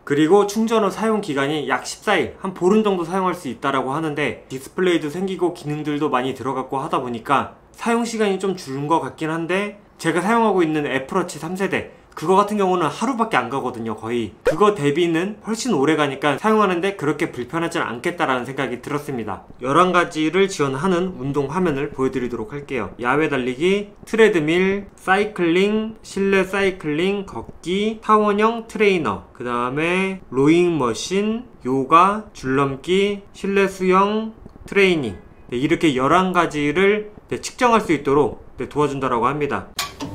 그리고 충전 후 사용 기간이 약 14일, 한 보름 정도 사용할 수 있다라고 하는데, 디스플레이도 생기고 기능들도 많이 들어갔고 하다 보니까 사용 시간이 좀 줄은 것 같긴 한데, 제가 사용하고 있는 애플워치 3세대 그거 같은 경우는 하루밖에 안 가거든요. 거의 그거 대비는 훨씬 오래 가니까 사용하는데 그렇게 불편하진 않겠다라는 생각이 들었습니다. 11가지를 지원하는 운동 화면을 보여드리도록 할게요. 야외 달리기, 트레드밀, 사이클링, 실내 사이클링, 걷기, 타원형 트레이너, 그 다음에 로잉 머신, 요가, 줄넘기, 실내 수영, 트레이닝, 이렇게 11가지를 측정할 수 있도록 도와준다고 합니다.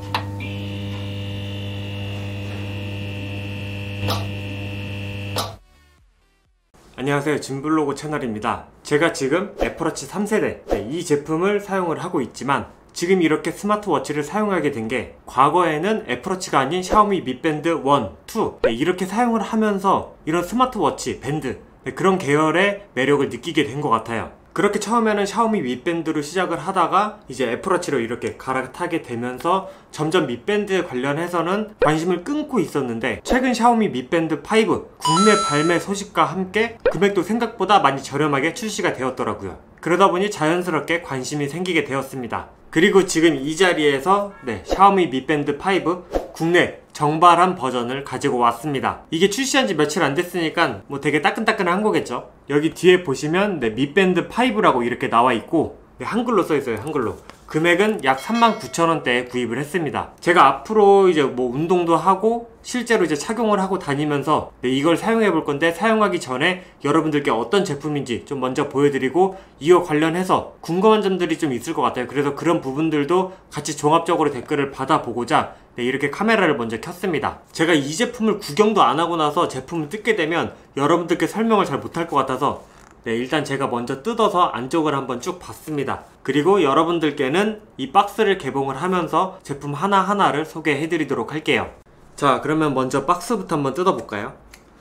안녕하세요, 진블로그 채널입니다. 제가 지금 애플워치 3세대 이 제품을 사용을 하고 있지만, 지금 이렇게 스마트워치를 사용하게 된 게 과거에는 애플워치가 아닌 샤오미 미 밴드 1, 2 이렇게 사용을 하면서 이런 스마트워치, 밴드 그런 계열의 매력을 느끼게 된 것 같아요. 그렇게 처음에는 샤오미 미 밴드로 시작을 하다가 이제 애플워치로 이렇게 갈아타게 되면서 점점 미 밴드에 관련해서는 관심을 끊고 있었는데, 최근 샤오미 미 밴드 5 국내 발매 소식과 함께 금액도 생각보다 많이 저렴하게 출시가 되었더라고요. 그러다 보니 자연스럽게 관심이 생기게 되었습니다. 그리고 지금 이 자리에서 샤오미 미 밴드 5 국내 정발한 버전을 가지고 왔습니다. 이게 출시한 지 며칠 안 됐으니까 뭐 되게 따끈따끈한 거겠죠. 여기 뒤에 보시면 미 밴드 5라고 이렇게 나와 있고, 한글로 써 있어요. 한글로. 금액은 약 39,000원대에 구입을 했습니다. 제가 앞으로 이제 뭐 운동도 하고 실제로 이제 착용을 하고 다니면서 이걸 사용해 볼 건데, 사용하기 전에 여러분들께 어떤 제품인지 좀 먼저 보여드리고, 이와 관련해서 궁금한 점들이 좀 있을 것 같아요. 그래서 그런 부분들도 같이 종합적으로 댓글을 받아보고자 이렇게 카메라를 먼저 켰습니다. 제가 이 제품을 구경도 안 하고 나서 제품을 뜯게 되면 여러분들께 설명을 잘 못할 것 같아서 일단 제가 먼저 뜯어서 안쪽을 한번 쭉 봤습니다. 그리고 여러분들께는 이 박스를 개봉을 하면서 제품 하나하나를 소개해 드리도록 할게요. 자, 그러면 먼저 박스부터 한번 뜯어볼까요?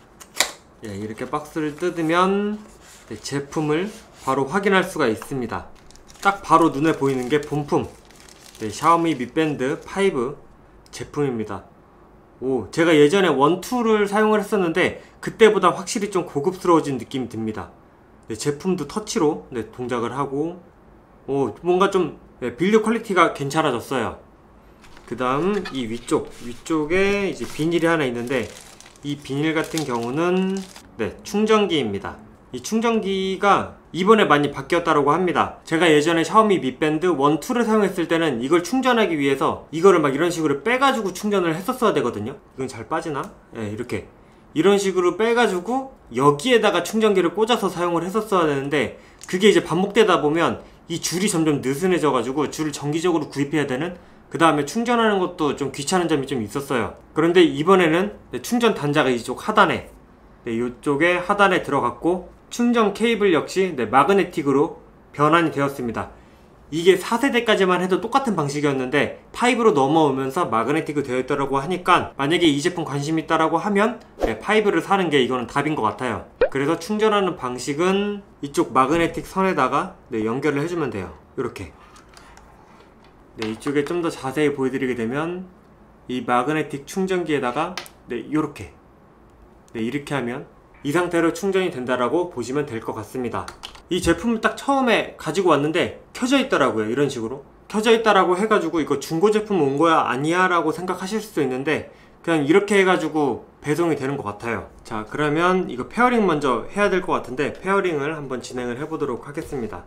이렇게 박스를 뜯으면 제품을 바로 확인할 수가 있습니다. 딱 바로 눈에 보이는 게 본품 샤오미 미 밴드 5 제품입니다. 제가 예전에 1, 2를 사용을 했었는데 그때보다 확실히 좀 고급스러워진 느낌이 듭니다. 제품도 터치로 동작을 하고, 뭔가 좀 빌드 퀄리티가 괜찮아졌어요. 그 다음 이 위쪽에 이제 비닐이 하나 있는데, 이 비닐 같은 경우는 충전기입니다. 이 충전기가 이번에 많이 바뀌었다고 합니다. 제가 예전에 샤오미 미 밴드 1, 2를 사용했을 때는 이걸 충전하기 위해서 이거를 막 이런 식으로 빼가지고 충전을 했었어야 되거든요. 이건 잘 빠지나? 이렇게 이런 식으로 빼가지고 여기에다가 충전기를 꽂아서 사용을 했었어야 되는데, 그게 이제 반복되다 보면 이 줄이 점점 느슨해져 가지고 줄을 정기적으로 구입해야 되는, 그 다음에 충전하는 것도 좀 귀찮은 점이 좀 있었어요. 그런데 이번에는 충전 단자가 이쪽 하단에 이쪽에 하단에 들어갔고, 충전 케이블 역시 마그네틱으로 변환이 되었습니다. 이게 4세대까지만 해도 똑같은 방식이었는데 5로 넘어오면서 마그네틱으로 되어 있다고 하니까, 만약에 이 제품 관심 있다라고 하면 5를 사는 게 이거는 답인 것 같아요. 그래서 충전하는 방식은 이쪽 마그네틱 선에다가 연결을 해주면 돼요. 이렇게 이쪽에 좀 더 자세히 보여드리게 되면, 이 마그네틱 충전기에다가 이렇게 이렇게 하면 이 상태로 충전이 된다라고 보시면 될 것 같습니다. 이 제품을 딱 처음에 가지고 왔는데 켜져 있더라고요. 이런 식으로 켜져 있다라고 해가지고 이거 중고 제품 온 거야 아니야 라고 생각하실 수도 있는데, 그냥 이렇게 해가지고 배송이 되는 것 같아요. 자, 그러면 이거 페어링 먼저 해야 될 것 같은데, 페어링을 한번 진행을 해보도록 하겠습니다.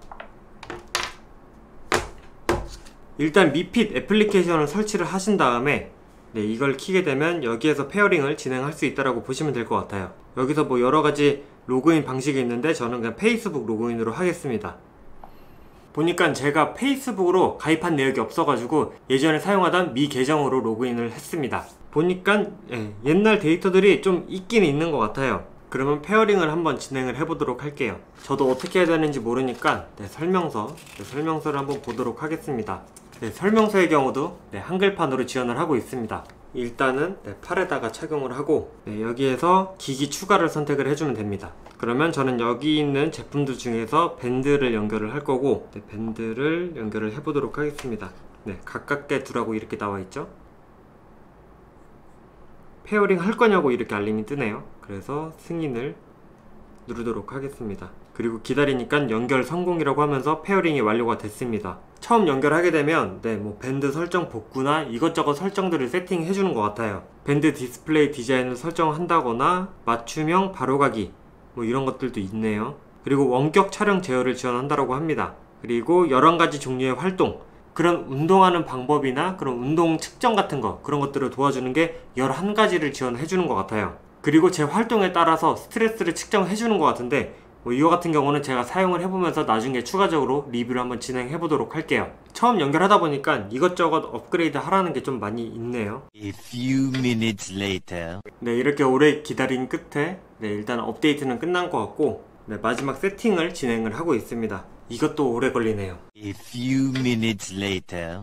일단 미핏 애플리케이션을 설치를 하신 다음에 이걸 키게 되면 여기에서 페어링을 진행할 수 있다고 보시면 될 것 같아요. 여기서 뭐 여러가지 로그인 방식이 있는데, 저는 그냥 페이스북 로그인으로 하겠습니다. 보니까 제가 페이스북으로 가입한 내역이 없어가지고 예전에 사용하던 미 계정으로 로그인을 했습니다. 보니까 옛날 데이터들이 좀 있긴 있는 것 같아요. 그러면 페어링을 한번 진행을 해보도록 할게요. 저도 어떻게 해야 되는지 모르니까 설명서를 한번 보도록 하겠습니다. 설명서의 경우도 한글판으로 지원을 하고 있습니다. 일단은 팔에다가 착용을 하고 여기에서 기기 추가를 선택을 해주면 됩니다. 그러면 저는 여기 있는 제품들 중에서 밴드를 연결을 할 거고, 밴드를 연결을 해보도록 하겠습니다. 가깝게 두라고 이렇게 나와 있죠. 페어링 할 거냐고 이렇게 알림이 뜨네요. 그래서 승인을 누르도록 하겠습니다. 그리고 기다리니까 연결 성공이라고 하면서 페어링이 완료가 됐습니다. 처음 연결하게 되면 뭐 밴드 설정 복구나 이것저것 설정들을 세팅해 주는 것 같아요. 밴드 디스플레이 디자인을 설정한다거나 맞춤형 바로가기 뭐 이런 것들도 있네요. 그리고 원격 촬영 제어를 지원한다고 합니다. 그리고 11가지 종류의 활동, 그런 운동하는 방법이나 그런 운동 측정 같은 거, 그런 것들을 도와주는 게 11가지를 지원해 주는 것 같아요. 그리고 제 활동에 따라서 스트레스를 측정해 주는 것 같은데 뭐 이거 같은 경우는 제가 사용을 해보면서 나중에 추가적으로 리뷰를 한번 진행해 보도록 할게요. 처음 연결하다 보니까 이것저것 업그레이드 하라는 게 좀 많이 있네요. A few minutes later. 네, 이렇게 오래 기다린 끝에 일단 업데이트는 끝난 것 같고 마지막 세팅을 진행을 하고 있습니다. 이것도 오래 걸리네요. A few minutes later.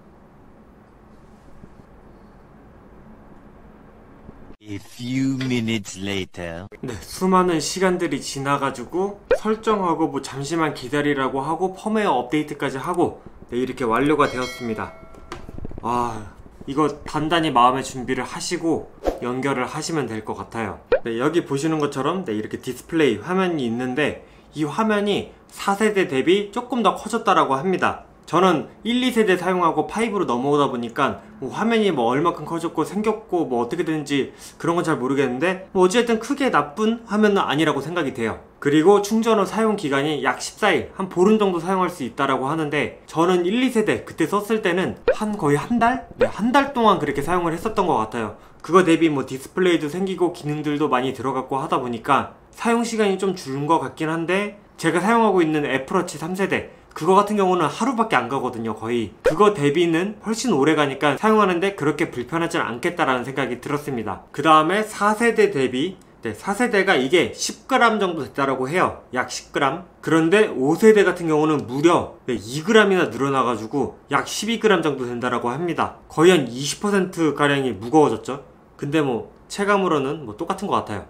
A few minutes later. 네, 수많은 시간들이 지나가지고 설정하고 뭐 잠시만 기다리라고 하고 펌웨어 업데이트까지 하고 이렇게 완료가 되었습니다. 이거 단단히 마음의 준비를 하시고 연결을 하시면 될 것 같아요. 여기 보시는 것처럼 이렇게 디스플레이 화면이 있는데 이 화면이 4세대 대비 조금 더 커졌다라고 합니다. 저는 1, 2세대 사용하고 5로 넘어오다 보니까 뭐 화면이 뭐 얼마큼 커졌고 생겼고 뭐 어떻게 되는지 그런 건 잘 모르겠는데 뭐 어쨌든 크게 나쁜 화면은 아니라고 생각이 돼요. 그리고 충전 후 사용 기간이 약 14일, 한 보름 정도 사용할 수 있다라고 하는데 저는 1, 2세대 그때 썼을 때는 거의 한 달? 한 달 동안 그렇게 사용을 했었던 것 같아요. 그거 대비 뭐 디스플레이도 생기고 기능들도 많이 들어갔고 하다 보니까 사용 시간이 좀 줄은 것 같긴 한데 제가 사용하고 있는 애플워치 3세대 그거 같은 경우는 하루밖에 안 가거든요. 거의 그거 대비는 훨씬 오래 가니까 사용하는데 그렇게 불편하진 않겠다라는 생각이 들었습니다. 그 다음에 4세대 대비 4세대가 이게 10g 정도 됐다라고 해요. 약 10g. 그런데 5세대 같은 경우는 무려 2g이나 늘어나가지고 약 12g 정도 된다라고 합니다. 거의 한 20%가량이 무거워졌죠. 근데 뭐 체감으로는 뭐 똑같은 것 같아요.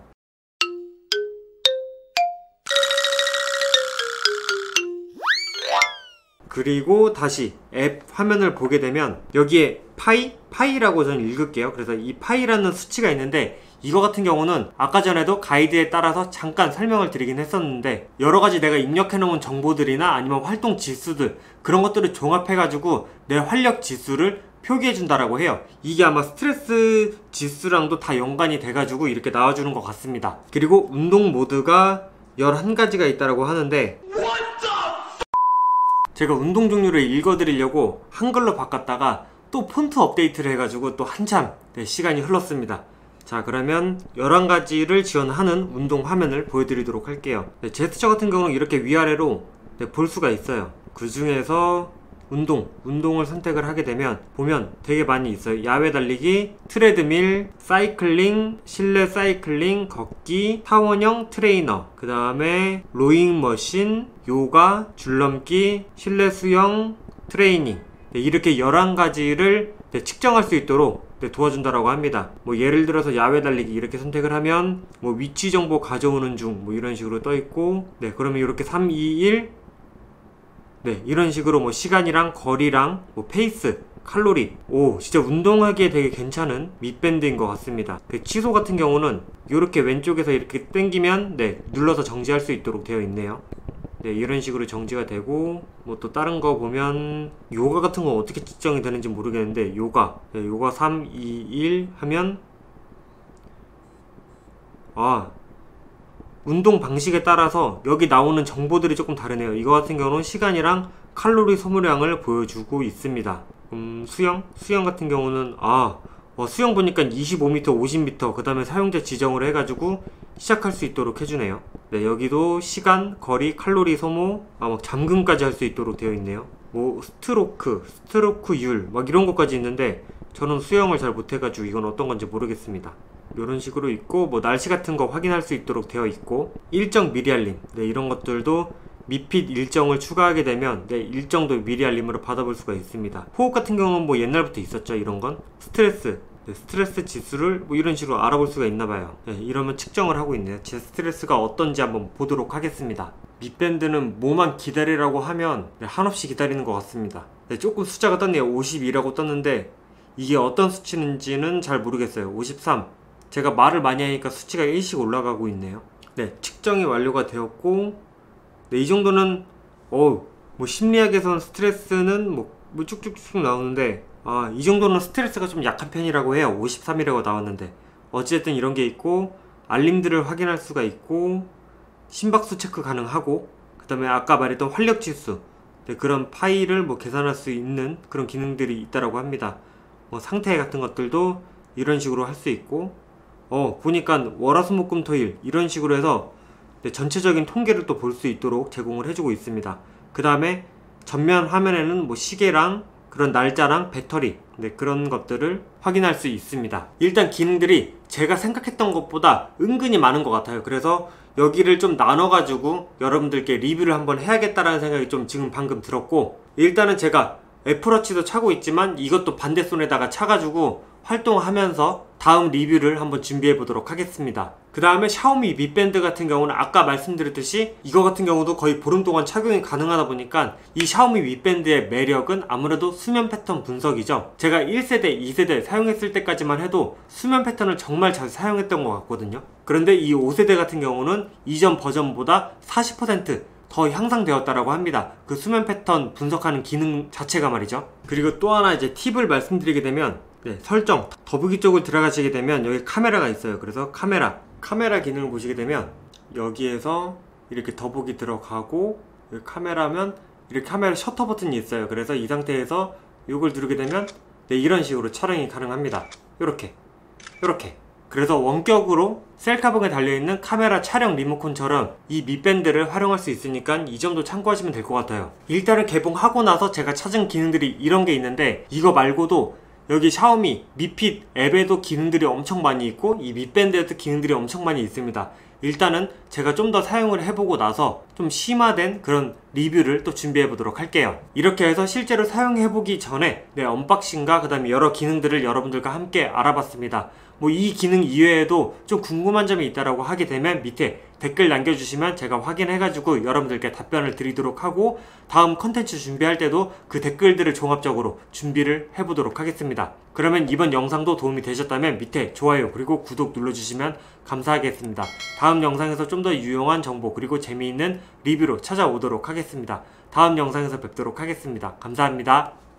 그리고 다시 앱 화면을 보게 되면 여기에 파이라고 저는 읽을게요. 그래서 이 파이라는 수치가 있는데 이거 같은 경우는 아까 전에도 가이드에 따라서 잠깐 설명을 드리긴 했었는데 여러가지 내가 입력해 놓은 정보들이나 아니면 활동 지수들 그런 것들을 종합해가지고 내 활력 지수를 표기해 준다라고 해요. 이게 아마 스트레스 지수랑도 다 연관이 돼가지고 이렇게 나와주는 것 같습니다. 그리고 운동 모드가 11가지가 있다라고 하는데 제가 운동 종류를 읽어드리려고 한글로 바꿨다가 또 폰트 업데이트를 해가지고 또 한참 시간이 흘렀습니다. 자, 그러면 11가지를 지원하는 운동 화면을 보여드리도록 할게요. 제스처 같은 경우는 이렇게 위아래로 볼 수가 있어요. 그 중에서 운동을 선택을 하게 되면 보면 되게 많이 있어요. 야외 달리기, 트레드밀, 사이클링, 실내 사이클링, 걷기, 타원형 트레이너, 그 다음에 로잉 머신, 요가, 줄넘기, 실내 수영, 트레이닝 이렇게 11가지를 측정할 수 있도록 도와준다라고 합니다. 뭐 예를 들어서 야외 달리기 이렇게 선택을 하면 뭐 위치 정보 가져오는 중 뭐 이런 식으로 떠 있고 그러면 이렇게 3, 2, 1 이런 식으로 뭐 시간이랑 거리랑 뭐 페이스, 칼로리 진짜 운동하기에 되게 괜찮은 밑밴드인 것 같습니다. 취소 같은 경우는 이렇게 왼쪽에서 이렇게 당기면 눌러서 정지할 수 있도록 되어 있네요. 이런 식으로 정지가 되고 뭐 또 다른 거 보면 요가 같은 건 어떻게 측정이 되는지 모르겠는데 요가 3, 2, 1 하면 운동 방식에 따라서 여기 나오는 정보들이 조금 다르네요. 이거 같은 경우는 시간이랑 칼로리 소모량을 보여주고 있습니다. 수영 같은 경우는 수영 보니까 25m, 50m 그 다음에 사용자 지정을 해가지고 시작할 수 있도록 해주네요. 여기도 시간, 거리, 칼로리 소모, 막 잠금까지 할 수 있도록 되어 있네요. 뭐 스트로크율 막 이런 것까지 있는데 저는 수영을 잘 못해가지고 이건 어떤 건지 모르겠습니다. 이런 식으로 있고 뭐 날씨 같은 거 확인할 수 있도록 되어 있고 일정 미리 알림 이런 것들도 미핏 일정을 추가하게 되면 일정도 미리 알림으로 받아볼 수가 있습니다. 호흡 같은 경우는 뭐 옛날부터 있었죠. 이런 건 스트레스 지수를 뭐 이런 식으로 알아볼 수가 있나봐요. 이러면 측정을 하고 있네요. 제 스트레스가 어떤지 한번 보도록 하겠습니다. 밑밴드는 뭐만 기다리라고 하면 한없이 기다리는 것 같습니다. 조금 숫자가 떴네요. 52라고 떴는데 이게 어떤 수치인지는 잘 모르겠어요. 53, 제가 말을 많이 하니까 수치가 1씩 올라가고 있네요. 네, 측정이 완료가 되었고, 네, 이 정도는 뭐 심리학에서는 스트레스는 뭐 쭉쭉쭉 나오는데, 이 정도는 스트레스가 좀 약한 편이라고 해요. 53이라고 나왔는데, 어찌됐든 이런 게 있고, 알림들을 확인할 수가 있고, 심박수 체크 가능하고, 그 다음에 아까 말했던 활력지수, 네, 그런 파일을 뭐 계산할 수 있는 그런 기능들이 있다라고 합니다. 뭐 상태 같은 것들도 이런 식으로 할 수 있고, 보니까 월화수목금토일 이런 식으로 해서 네, 전체적인 통계를 또 볼 수 있도록 제공을 해주고 있습니다. 그 다음에 전면 화면에는 뭐 시계랑 그런 날짜랑 배터리, 네, 그런 것들을 확인할 수 있습니다. 일단 기능들이 제가 생각했던 것보다 은근히 많은 것 같아요. 그래서 여기를 좀 나눠가지고 여러분들께 리뷰를 한번 해야겠다라는 생각이 좀 지금 방금 들었고, 일단은 제가 애플워치도 차고 있지만 이것도 반대손에다가 차가지고 활동하면서 다음 리뷰를 한번 준비해 보도록 하겠습니다. 그 다음에 샤오미 Mi 밴드 같은 경우는 아까 말씀드렸듯이 이거 같은 경우도 거의 보름 동안 착용이 가능하다 보니까 이 샤오미 Mi 밴드의 매력은 아무래도 수면 패턴 분석이죠. 제가 1세대, 2세대 사용했을 때까지만 해도 수면 패턴을 정말 잘 사용했던 것 같거든요. 그런데 이 5세대 같은 경우는 이전 버전보다 40% 더 향상되었다라고 합니다. 그 수면 패턴 분석하는 기능 자체가 말이죠. 그리고 또 하나 이제 팁을 말씀드리게 되면, 네, 설정 더보기 쪽을 들어가시게 되면 여기 카메라가 있어요. 그래서 카메라 기능을 보시게 되면 여기에서 이렇게 더보기 들어가고, 여기 카메라면 이렇게 카메라 셔터 버튼이 있어요. 그래서 이 상태에서 이걸 누르게 되면 네, 이런 식으로 촬영이 가능합니다. 요렇게 그래서 원격으로 셀카봉에 달려있는 카메라 촬영 리모컨처럼 이 Mi 밴드를 활용할 수 있으니까 이 점도 참고하시면 될 것 같아요. 일단은 개봉하고 나서 제가 찾은 기능들이 이런 게 있는데, 이거 말고도 여기 샤오미 미핏 앱에도 기능들이 엄청 많이 있고 이 Mi 밴드에도 기능들이 엄청 많이 있습니다. 일단은 제가 좀 더 사용을 해보고 나서 좀 심화된 그런 리뷰를 또 준비해 보도록 할게요. 이렇게 해서 실제로 사용해보기 전에 언박싱과 그 다음에 여러 기능들을 여러분들과 함께 알아봤습니다. 뭐 이 기능 이외에도 좀 궁금한 점이 있다라고 하게 되면 밑에 댓글 남겨주시면 제가 확인해가지고 여러분들께 답변을 드리도록 하고, 다음 컨텐츠 준비할 때도 그 댓글들을 종합적으로 준비를 해보도록 하겠습니다. 그러면 이번 영상도 도움이 되셨다면 밑에 좋아요 그리고 구독 눌러주시면 감사하겠습니다. 다음 영상에서 좀 더 유용한 정보 그리고 재미있는 리뷰로 찾아오도록 하겠습니다. 다음 영상에서 뵙도록 하겠습니다. 감사합니다.